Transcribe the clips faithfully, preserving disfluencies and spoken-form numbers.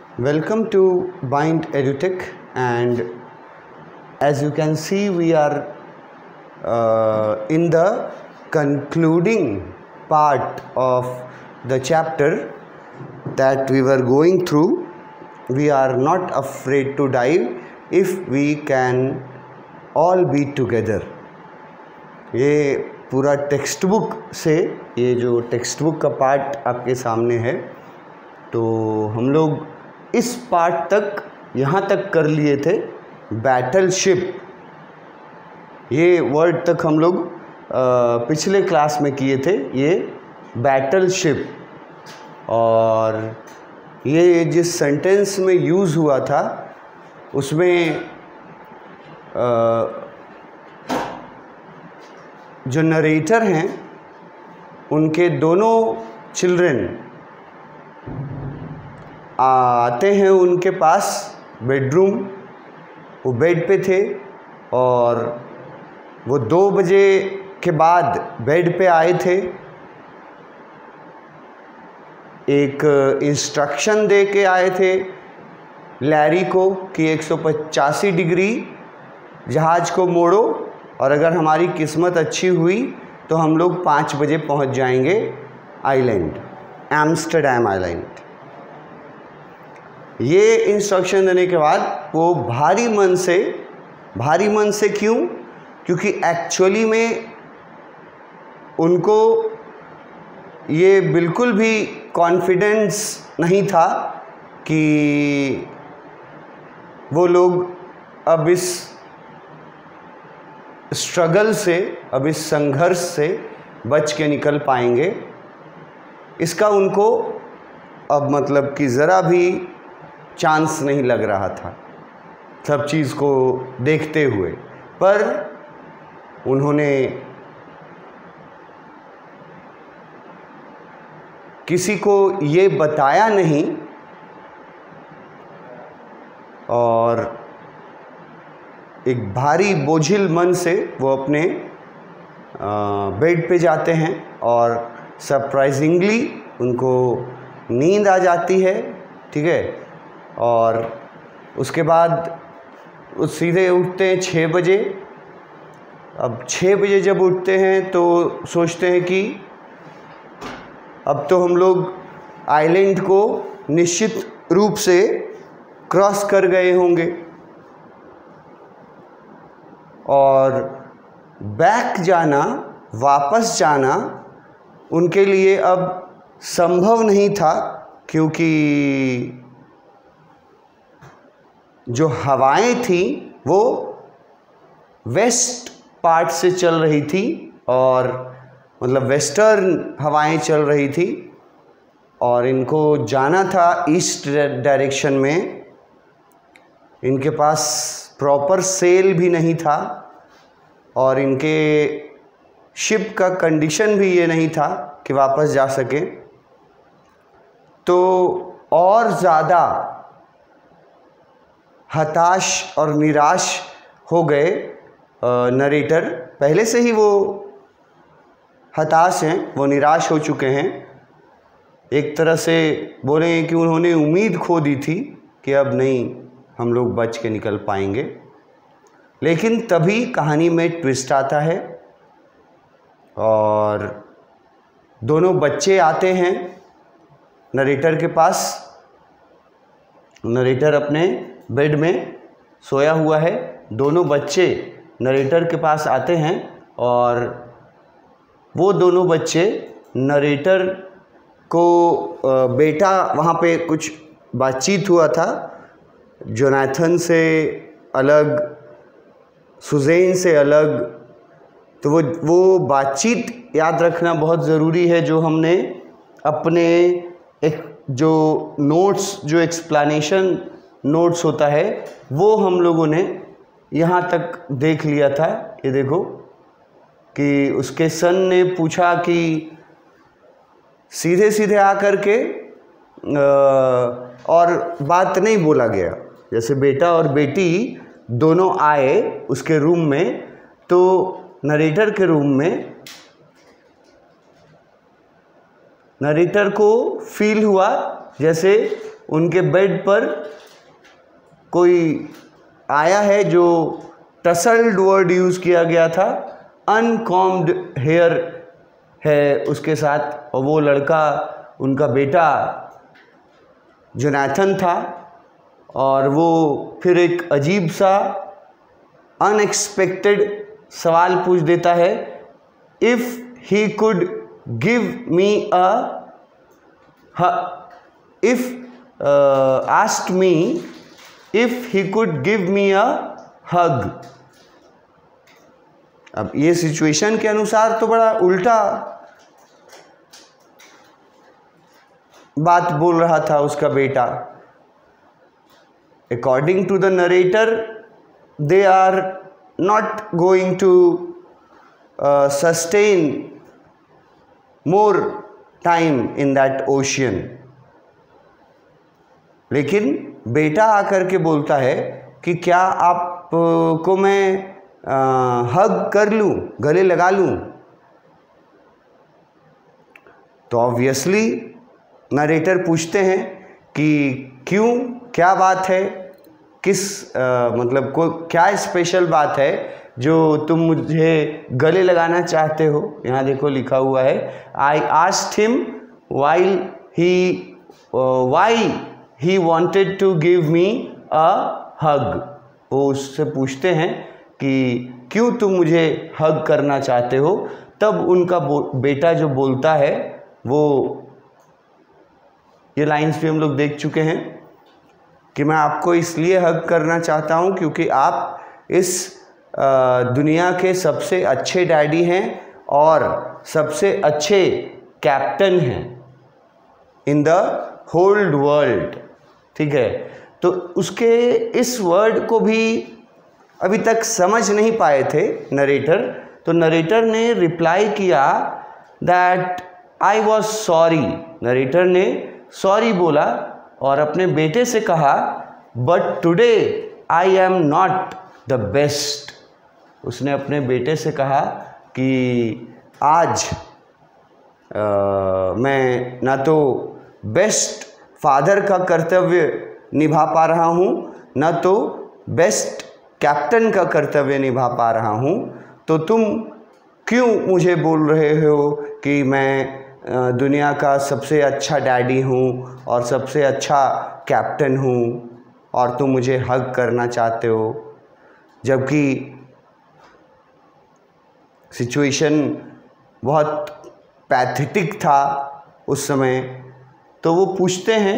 Welcome to Bind EduTech, and as you can see, we are uh, in the concluding part of the chapter that we were going through. We are not afraid to dive if we can all be together. ये पूरा text book से, ये जो text book का part आपके सामने है, तो हम लोग इस पार्ट तक यहाँ तक कर लिए थे। बैटलशिप, ये वर्ड तक हम लोग पिछले क्लास में किए थे, ये बैटलशिप। और ये जिस सेंटेंस में यूज़ हुआ था उसमें आ, जो नरेटर हैं उनके दोनों चिल्ड्रन आते हैं उनके पास बेडरूम, वो बेड पे थे और वो दो बजे के बाद बेड पे आए थे। एक इंस्ट्रक्शन दे के आए थे लैरी को कि एक सौ पचासी डिग्री जहाज़ को मोड़ो और अगर हमारी किस्मत अच्छी हुई तो हम लोग पाँच बजे पहुंच जाएंगे आइलैंड, एम्स्टर्डम आइलैंड। ये इंस्ट्रक्शन देने के बाद वो भारी मन से, भारी मन से क्यों? क्योंकि एक्चुअली में उनको ये बिल्कुल भी कॉन्फिडेंस नहीं था कि वो लोग अब इस स्ट्रगल से, अब इस संघर्ष से बच के निकल पाएंगे। इसका उनको अब मतलब कि ज़रा भी चांस नहीं लग रहा था सब चीज़ को देखते हुए। पर उन्होंने किसी को ये बताया नहीं और एक भारी बोझिल मन से वो अपने बेड पे जाते हैं और सरप्राइजिंगली उनको नींद आ जाती है, ठीक है। और उसके बाद वो सीधे उठते हैं छः बजे। अब छः बजे जब उठते हैं तो सोचते हैं कि अब तो हम लोग आइलैंड को निश्चित रूप से क्रॉस कर गए होंगे और बैक जाना, वापस जाना उनके लिए अब संभव नहीं था, क्योंकि जो हवाएं थी वो वेस्ट पार्ट से चल रही थी और मतलब वेस्टर्न हवाएं चल रही थी और इनको जाना था ईस्ट डायरेक्शन में। इनके पास प्रॉपर सेल भी नहीं था और इनके शिप का कंडीशन भी ये नहीं था कि वापस जा सके। तो और ज़्यादा हताश और निराश हो गए नरेटर। पहले से ही वो हताश हैं, वो निराश हो चुके हैं। एक तरह से बोले कि उन्होंने उम्मीद खो दी थी कि अब नहीं हम लोग बच के निकल पाएंगे। लेकिन तभी कहानी में ट्विस्ट आता है और दोनों बच्चे आते हैं नरेटर के पास। नरेटर अपने बेड में सोया हुआ है, दोनों बच्चे नरेटर के पास आते हैं और वो दोनों बच्चे नरेटर को, बेटा वहाँ पे कुछ बातचीत हुआ था जोनाथन से अलग, सुज़ैन से अलग, तो वो वो बातचीत याद रखना बहुत ज़रूरी है। जो हमने अपने एक जो नोट्स, जो एक्सप्लेनेशन नोट्स होता है, वो हम लोगों ने यहाँ तक देख लिया था। ये देखो कि उसके सन ने पूछा कि सीधे सीधे आकर के और बात नहीं बोला गया। जैसे बेटा और बेटी दोनों आए उसके रूम में, तो नरेटर के रूम में नरेटर को फील हुआ जैसे उनके बेड पर कोई आया है जो टसल्ड वर्ड यूज़ किया गया था, अनकॉम्ड हेयर है उसके साथ, और वो लड़का उनका बेटा जोनाथन था, और वो फिर एक अजीब सा अनएक्सपेक्टेड सवाल पूछ देता है, if he could give me a if asked me if he could give me a hug. अब ये सिचुएशन के अनुसार तो बड़ा उल्टा बात बोल रहा था उसका बेटा। According to the narrator, they are not going to uh, sustain more time in that ocean। लेकिन बेटा आकर के बोलता है कि क्या आप को मैं हग कर लूँ, गले लगा लूँ। तो ऑब्वियसली नरेटर पूछते हैं कि क्यों, क्या बात है, किस आ, मतलब को क्या स्पेशल बात है जो तुम मुझे गले लगाना चाहते हो। यहाँ देखो लिखा हुआ है, I asked him while he why he wanted to give me a hug. वो उससे पूछते हैं कि क्यों तुम मुझे हग करना चाहते हो। तब उनका बेटा जो बोलता है, वो ये लाइंस भी हम लोग देख चुके हैं कि मैं आपको इसलिए हग करना चाहता हूँ क्योंकि आप इस दुनिया के सबसे अच्छे डैडी हैं और सबसे अच्छे कैप्टन हैं इन द होल वर्ल्ड। ठीक है, तो उसके इस वर्ड को भी अभी तक समझ नहीं पाए थे नरेटर। तो नरेटर ने रिप्लाई किया that I was sorry. Narrator ने सॉरी बोला और अपने बेटे से कहा, but today I am not the best. उसने अपने बेटे से कहा कि आज आ, मैं ना तो बेस्ट फादर का कर्तव्य निभा पा रहा हूँ, ना तो बेस्ट कैप्टन का कर्तव्य निभा पा रहा हूँ। तो तुम क्यों मुझे बोल रहे हो कि मैं दुनिया का सबसे अच्छा डैडी हूँ और सबसे अच्छा कैप्टन हूँ और तुम मुझे हग करना चाहते हो, जबकि सिचुएशन बहुत पैथेटिक था उस समय। तो वो पूछते हैं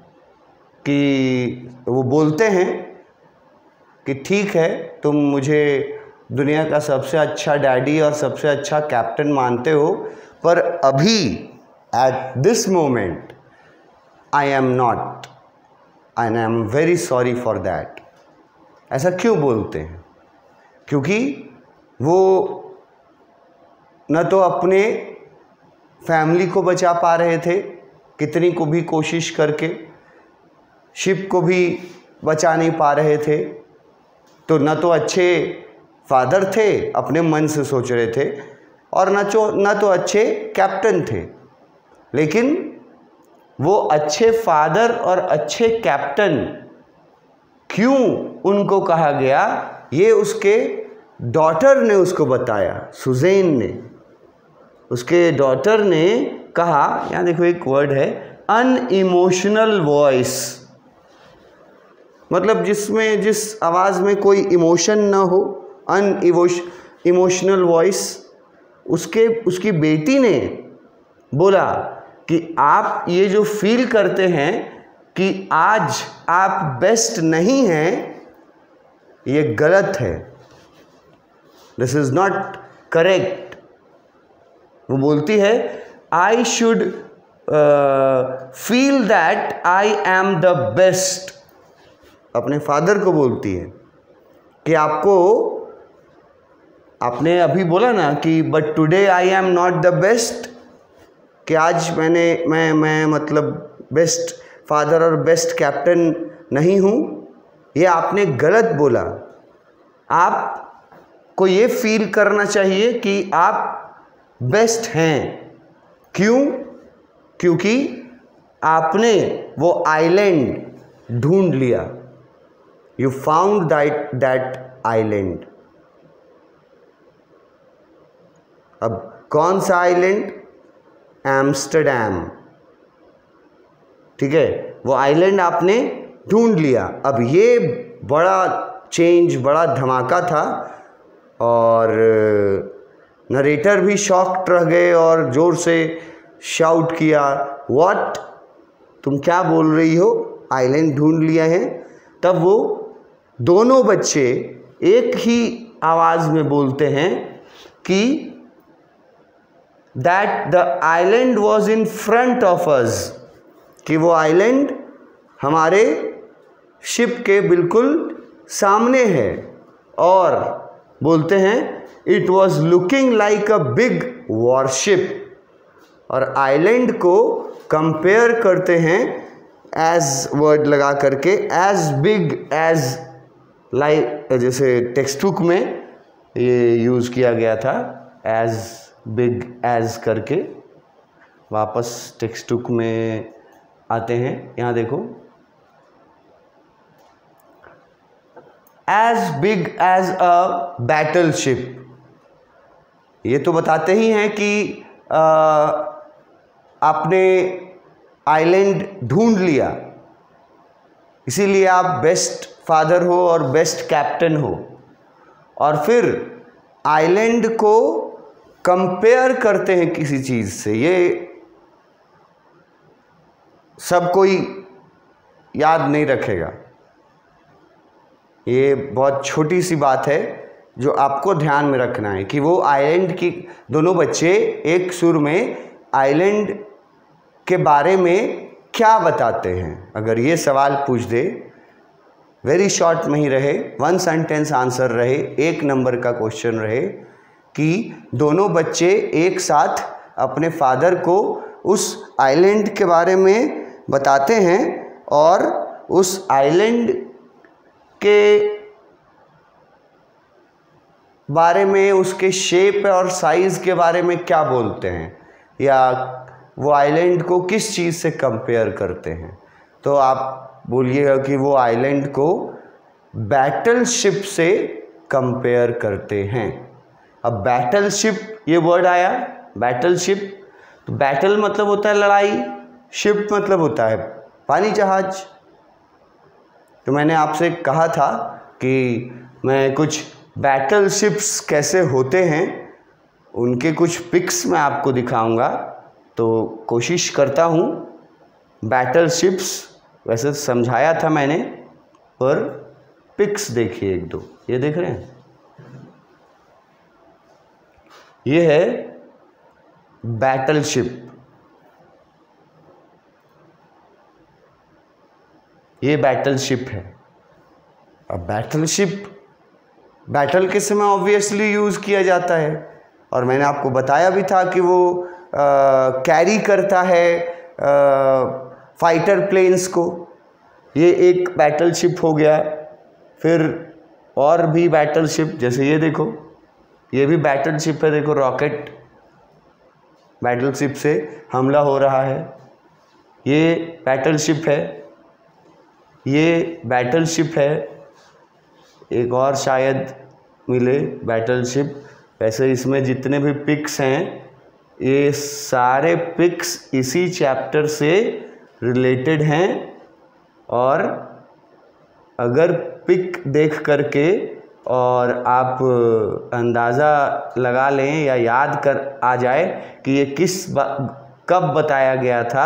कि वो बोलते हैं कि ठीक है, तुम मुझे दुनिया का सबसे अच्छा डैडी और सबसे अच्छा कैप्टन मानते हो, पर अभी at this moment I am not and I am very sorry for that. ऐसा क्यों बोलते हैं? क्योंकि वो न तो अपने फैमिली को बचा पा रहे थे कितनी को भी कोशिश करके, शिप को भी बचा नहीं पा रहे थे, तो न तो अच्छे फादर थे, अपने मन से सोच रहे थे, और न तो न तो अच्छे कैप्टन थे। लेकिन वो अच्छे फादर और अच्छे कैप्टन क्यों उनको कहा गया, ये उसके डॉटर ने उसको बताया। सुज़ैन ने, उसके डॉटर ने कहा, यहाँ देखो एक वर्ड है अनइमोशनल वॉइस, मतलब जिसमें जिस आवाज़ में कोई इमोशन ना हो, अन इमोशनल वॉइस। उसके उसकी बेटी ने बोला कि आप ये जो फील करते हैं कि आज आप बेस्ट नहीं हैं, ये गलत है, दिस इज़ नॉट करेक्ट। वो बोलती है I should feel that I am the best. अपने फादर को बोलती है कि आपको, आपने अभी बोला ना कि but today I am not the best, कि आज मैंने मैं मैं मतलब बेस्ट फादर और बेस्ट कैप्टन नहीं हूँ, ये आपने गलत बोला। आपको ये फील करना चाहिए कि आप बेस्ट हैं। क्यों? क्योंकि आपने वो आइलैंड ढूंढ लिया, you found that that island. अब कौन सा आइलैंड? एम्स्टर्डम, ठीक है, वो आइलैंड आपने ढूंढ लिया। अब ये बड़ा चेंज, बड़ा धमाका था और नरेटर भी शॉक्ड रह गए और ज़ोर से शाउट किया, व्हाट, तुम क्या बोल रही हो, आइलैंड ढूंढ लिया है। तब वो दोनों बच्चे एक ही आवाज़ में बोलते हैं कि that the island was in front of us, कि वो आइलैंड हमारे शिप के बिल्कुल सामने है। और बोलते हैं it was looking like a big warship, और आइलैंड को कंपेयर करते हैं एज वर्ड लगा करके, एज बिग एज, लाइक जैसे टेक्स्ट बुक में ये यूज़ किया गया था, एज बिग एज करके। वापस टेक्स्ट बुक में आते हैं, यहाँ देखो, as big as a battleship. ये तो बताते ही हैं कि आ, आपने आइलैंड ढूंढ लिया, इसीलिए आप बेस्ट फादर हो और बेस्ट कैप्टन हो। और फिर आइलैंड को कंपेयर करते हैं किसी चीज़ से, ये सब कोई याद नहीं रखेगा। ये बहुत छोटी सी बात है जो आपको ध्यान में रखना है कि वो आइलैंड की, दोनों बच्चे एक सुर में आइलैंड के बारे में क्या बताते हैं। अगर ये सवाल पूछ दे, वेरी शॉर्ट में ही रहे, वन सेंटेंस आंसर रहे, एक नंबर का क्वेश्चन रहे कि दोनों बच्चे एक साथ अपने फादर को उस आइलैंड के बारे में बताते हैं और उस आइलैंड के बारे में, उसके शेप और साइज़ के बारे में क्या बोलते हैं, या वो आइलैंड को किस चीज़ से कंपेयर करते हैं। तो आप बोलिएगा कि वो आइलैंड को बैटल शिप से कंपेयर करते हैं। अब बैटल शिप, ये वर्ड आया बैटल शिप, तो बैटल मतलब होता है लड़ाई, शिप मतलब होता है पानी जहाज। तो मैंने आपसे कहा था कि मैं कुछ बैटल शिप्स कैसे होते हैं उनके कुछ पिक्स मैं आपको दिखाऊंगा, तो कोशिश करता हूँ। बैटल शिप्स वैसे समझाया था मैंने, पर पिक्स देखिए एक दो, ये देख रहे हैं, ये है बैटल शिप, ये बैटल शिप है। अब बैटल शिप, बैटल के समय ऑब्वियसली यूज़ किया जाता है, और मैंने आपको बताया भी था कि वो कैरी करता है फाइटर प्लेन्स को। ये एक बैटल शिप हो गया। फिर और भी बैटल शिप, जैसे ये देखो, ये भी बैटल शिप है, देखो रॉकेट बैटल शिप से हमला हो रहा है, ये बैटल शिप है, ये बैटल शिप है, एक और शायद मिले बैटल शिप। वैसे इसमें जितने भी पिक्स हैं, ये सारे पिक्स इसी चैप्टर से रिलेटेड हैं, और अगर पिक देख करके और आप अंदाज़ा लगा लें या याद कर आ जाए कि ये किस कब बताया गया था,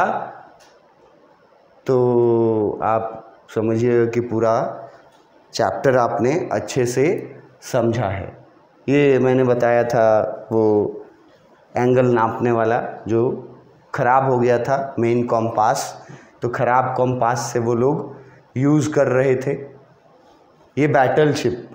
तो आप समझिए कि पूरा चैप्टर आपने अच्छे से समझा है। ये मैंने बताया था वो एंगल नापने वाला जो ख़राब हो गया था, मेन कॉम्पास, तो ख़राब कॉम्पास से वो लोग यूज़ कर रहे थे। ये बैटल शिप,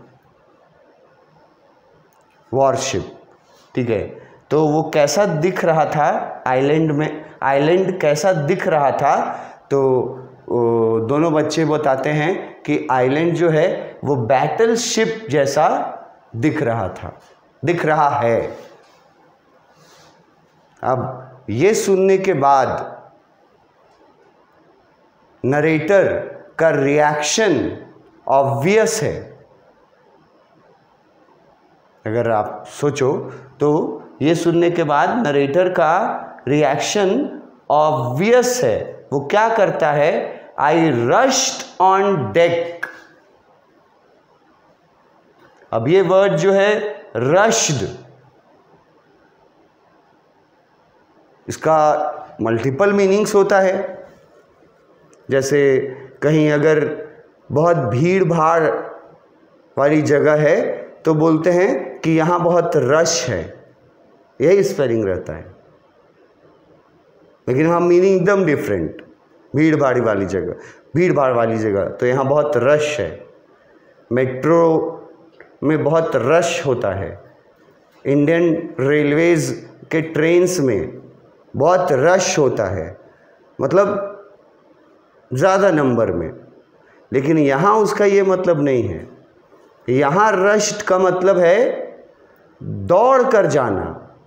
वॉरशिप, ठीक है। तो वो कैसा दिख रहा था आइलैंड में, आइलैंड कैसा दिख रहा था, तो दोनों बच्चे बताते हैं कि आइलैंड जो है वो बैटल शिप जैसा दिख रहा था, दिख रहा है। अब ये सुनने के बाद नरेटर का रिएक्शन ऑब्वियस है। अगर आप सोचो तो ये सुनने के बाद नरेटर का रिएक्शन ऑब्वियस है। वो क्या करता है? I rushed on deck. अब ये वर्ड जो है रश्ड, इसका मल्टीपल मीनिंग्स होता है। जैसे कहीं अगर बहुत भीड़ भाड़ वाली जगह है तो बोलते हैं कि यहाँ बहुत रश है, यही स्पेलिंग रहता है, लेकिन वहाँ मीनिंग एकदम डिफरेंट। भीड़ भाड़ वाली जगह, भीड़ भाड़ वाली जगह तो यहाँ बहुत रश है। मेट्रो में बहुत रश होता है, इंडियन रेलवेज के ट्रेन्स में बहुत रश होता है, मतलब ज़्यादा नंबर में। लेकिन यहाँ उसका ये मतलब नहीं है। यहाँ रश्ड का मतलब है दौड़ कर जाना,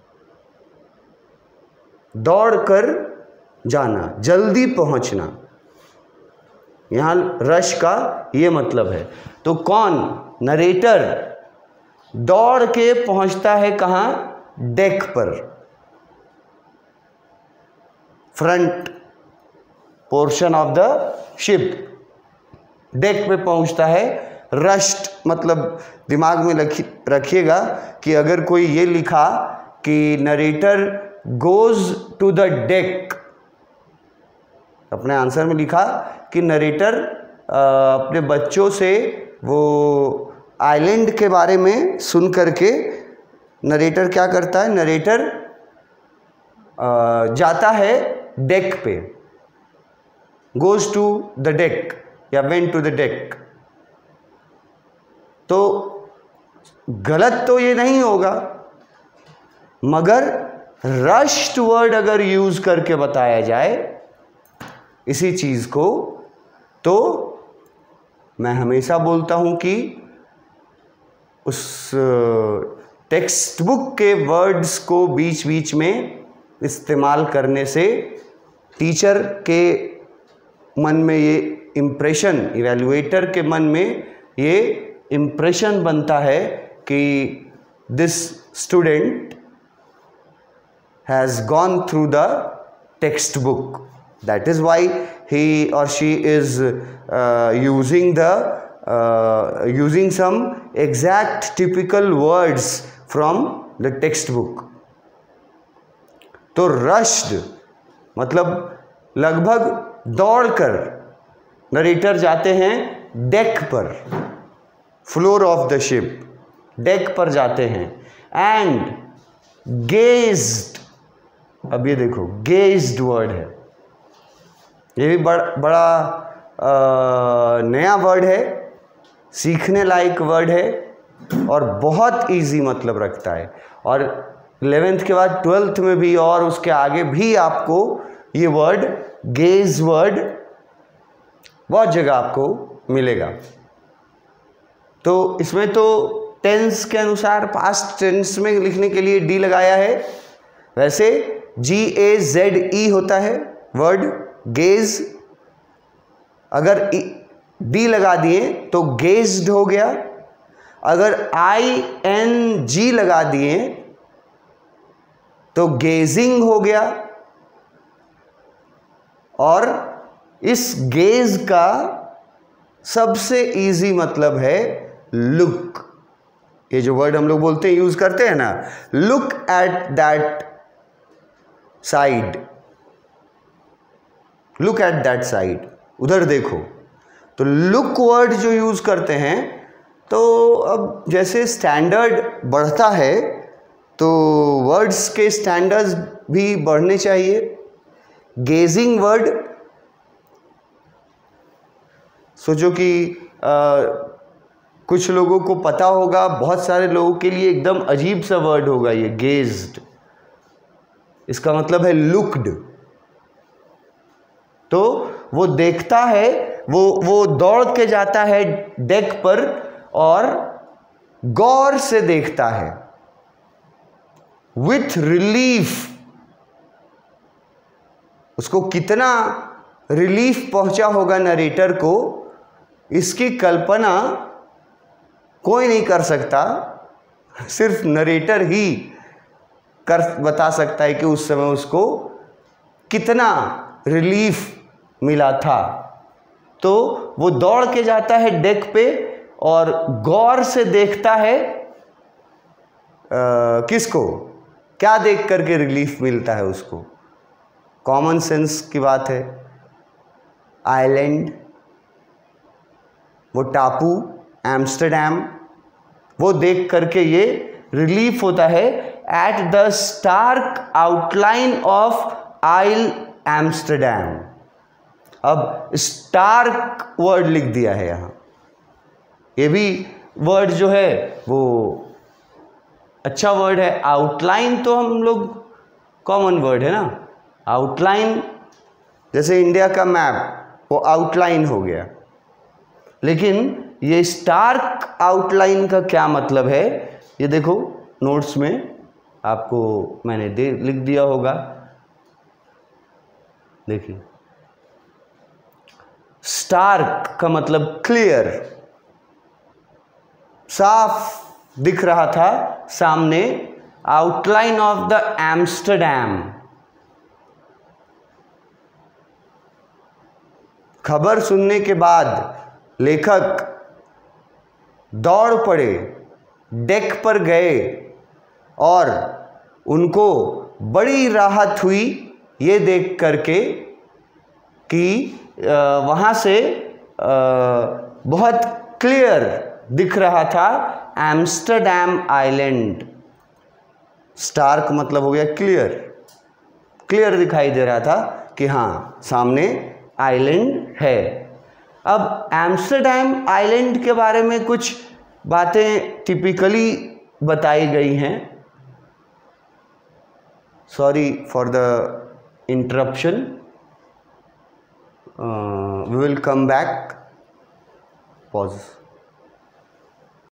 दौड़ कर जाना, जल्दी पहुँचना। यहाँ रश का ये मतलब है। तो कौन? नरेटर दौड़ के पहुँचता है कहाँ? डेक पर, front portion of the ship, deck पे पहुंचता है। रश्ड मतलब दिमाग में रखिएगा कि अगर कोई ये लिखा कि narrator goes to the deck, अपने आंसर में लिखा कि नरेटर अपने बच्चों से वो आइलैंड के बारे में सुन करके नरेटर क्या करता है? नरेटर जाता है डेक पे, गोज टू द डेक या वेंट टू द डेक। तो गलत तो ये नहीं होगा, मगर रश्ड वर्ड अगर यूज करके बताया जाए इसी चीज को, तो मैं हमेशा बोलता हूं कि उस टेक्स्ट बुक के वर्ड्स को बीच बीच में इस्तेमाल करने से टीचर के मन में ये इम्प्रेशन, इवैल्यूएटर के मन में ये इम्प्रेशन बनता है कि this student has gone through the textbook, that is why he और she is using the using some exact typical words from the textbook. तो रश्ड मतलब लगभग दौड़कर नरेटर जाते हैं डेक पर, floor of the ship, deck पर जाते हैं। एंड गेज्ड, अब ये देखो गेज्ड वर्ड है, ये भी बड़, बड़ा आ, नया वर्ड है, सीखने लायक वर्ड है और बहुत इजी मतलब रखता है। और इलेवेंथ के बाद ट्वेल्थ में भी और उसके आगे भी आपको ये वर्ड गेज वर्ड बहुत जगह आपको मिलेगा। तो इसमें तो टेंस के अनुसार पास्ट टेंस में लिखने के लिए डी लगाया है, वैसे जी ए जेड ई होता है वर्ड गेज, अगर डी लगा दिए तो गेज्ड हो गया, अगर आई एन जी लगा दिए तो गेजिंग हो गया। और इस गेज का सबसे इजी मतलब है लुक। ये जो वर्ड हम लोग बोलते हैं, यूज करते हैं ना, look at that side, look at that side, उधर देखो। तो लुक वर्ड जो यूज करते हैं, तो अब जैसे स्टैंडर्ड बढ़ता है तो वर्ड्स के स्टैंडर्ड्स भी बढ़ने चाहिए। गेजिंग वर्ड सोचो कि आ, कुछ लोगों को पता होगा, बहुत सारे लोगों के लिए एकदम अजीब सा वर्ड होगा ये गेज्ड, इसका मतलब है लुक्ड। तो वो देखता है, वो वो दौड़ के जाता है डेक पर और गौर से देखता है, विथ रिलीफ। उसको कितना रिलीफ पहुंचा होगा नरेटर को, इसकी कल्पना कोई नहीं कर सकता, सिर्फ नरेटर ही कर बता सकता है कि उस समय उसको कितना रिलीफ मिला था। तो वो दौड़ के जाता है डेक पे और गौर से देखता है आ, किसको, क्या देख करके रिलीफ मिलता है उसको। कॉमन सेंस की बात है। आइलैंड, वो टापू एम्स्टर्डम, वो देख करके ये रिलीफ होता है। At the stark outline of Isle Amsterdam. अब स्टार्क वर्ड लिख दिया है यहाँ, ये भी वर्ड जो है वो अच्छा वर्ड है। आउटलाइन तो हम लोग कॉमन वर्ड है ना, आउटलाइन जैसे इंडिया का मैप वो आउटलाइन हो गया, लेकिन ये स्टार्क आउटलाइन का क्या मतलब है ये देखो नोट्स में आपको मैंने दे लिख दिया होगा। देखिए, स्टार्क का मतलब क्लियर, साफ दिख रहा था सामने। आउटलाइन ऑफ द एम्स्टर्डम, खबर सुनने के बाद लेखक दौड़ पड़े, डेक पर गए और उनको बड़ी राहत हुई ये देख करके कि वहाँ से आ, बहुत क्लियर दिख रहा था एम्स्टर्डम आइलैंड। स्टार्क मतलब हो गया क्लियर, क्लियर दिखाई दे रहा था कि हाँ सामने आइलैंड है। अब एम्स्टर्डम आइलैंड के बारे में कुछ बातें टिपिकली बताई गई हैं। Sorry for the interruption, we will come back. Pause.